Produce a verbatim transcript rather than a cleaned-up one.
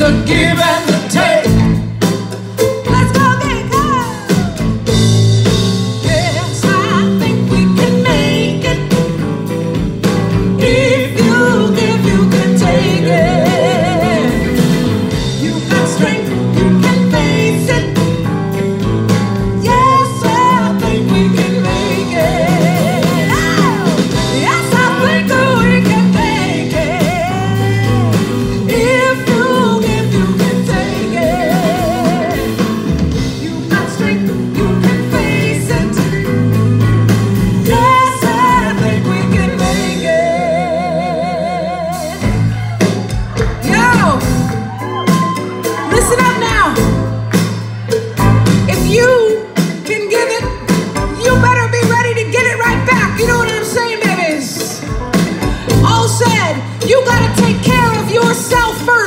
the give and the take. Let's go, big girl. Yes, I think we can make it. If you give, you can take it. You got strength, you can face it. Yes, I think we can make it. Oh, yes, I think that we can make it. If you give, you can take it. You got strength, you can face it. Yes, I think we can make it. Yo, listen up now. If you can give it, you better be ready to get it right back. You know what I'm saying, babies? All said, you gotta take care of yourself first.